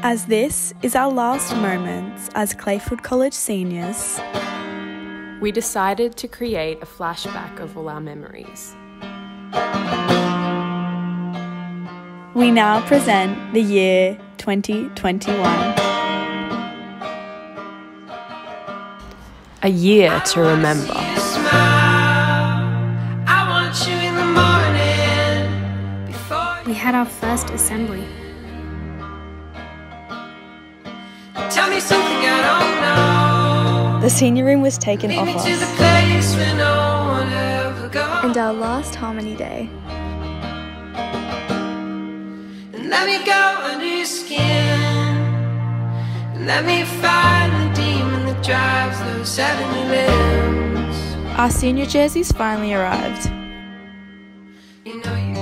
As this is our last moments as Clayfield College seniors, we decided to create a flashback of all our memories. We now present the year 2021. A year to remember. We had our first assembly. Tell me something I don't know. The senior room was taken off us. And our last harmony day. And let me go under your skin. And let me find the demon that drives those 7-Elevens. Our senior jerseys finally arrived. You know you.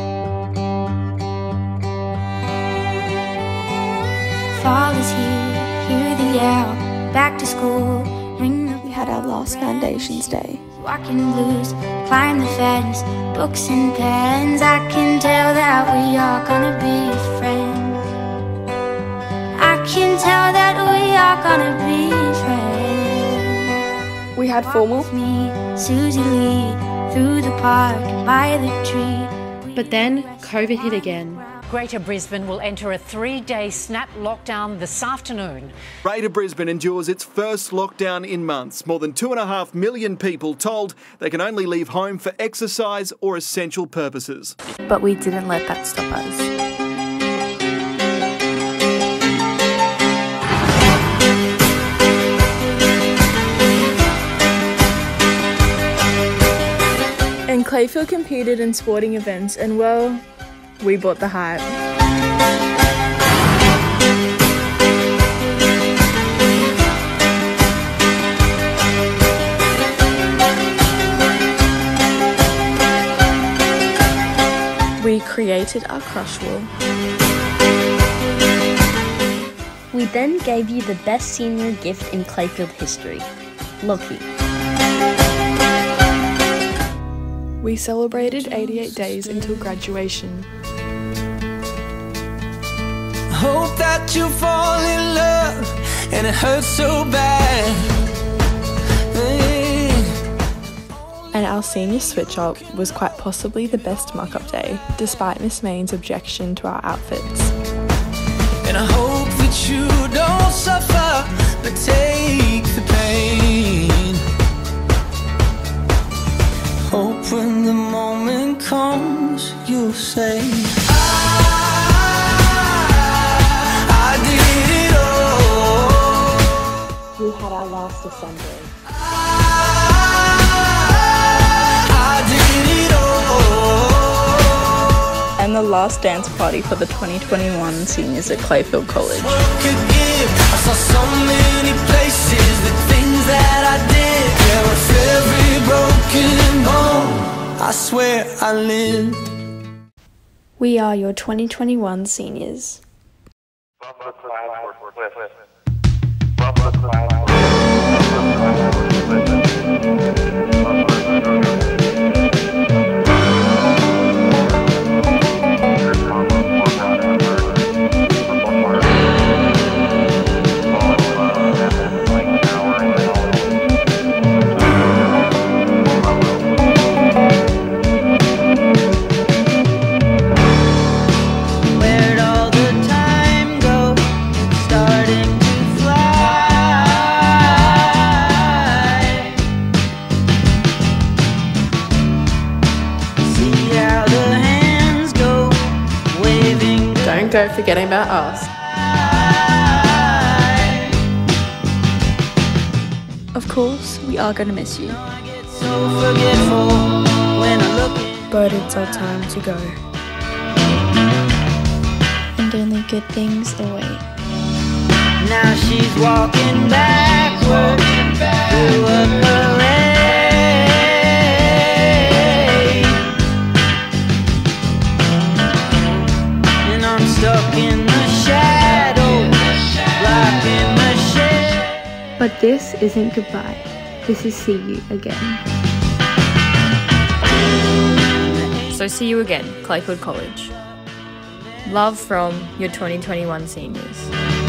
Fall is here, hear the yell, back to school, ring the... We had our last foundations day. Walking blues, climb the fence, books and pens. I can tell that we are gonna be friends. I can tell that we are gonna be friends. We had formal. Walk with me, Susie Lee, through the park, by the tree. But then COVID hit again. Greater Brisbane will enter a 3-day snap lockdown this afternoon. Greater Brisbane endures its first lockdown in months. More than 2.5 million people told they can only leave home for exercise or essential purposes. But we didn't let that stop us. And Clayfield competed in sporting events and, well, we bought the hype. We created our crush wall. We then gave you the best senior gift in Clayfield history, Lockie. We celebrated 88 days until graduation. Hope that you fall in love and it hurts so bad. And our senior switch-up was quite possibly the best muck-up day, despite Miss Main's objection to our outfits. And I hope that you don't suffer, but take the pain. Hope when the moment comes, you'll say, I did it all. We had our last assembly. And the last dance party for the 2021 seniors at Clayfield College. I saw so many places, the things that I did. Yeah, with every broken bone, I swear I lived. We are your 2021 seniors. Don't go forgetting about us. Of course, we are going to miss you. But it's our time to go. And only good things await. Now she's walking backwards through a parade, and I'm stuck in the shadows, blocking the shade. But this isn't goodbye. This is see you again. So see you again, Clayfield College. Love from your 2021 seniors.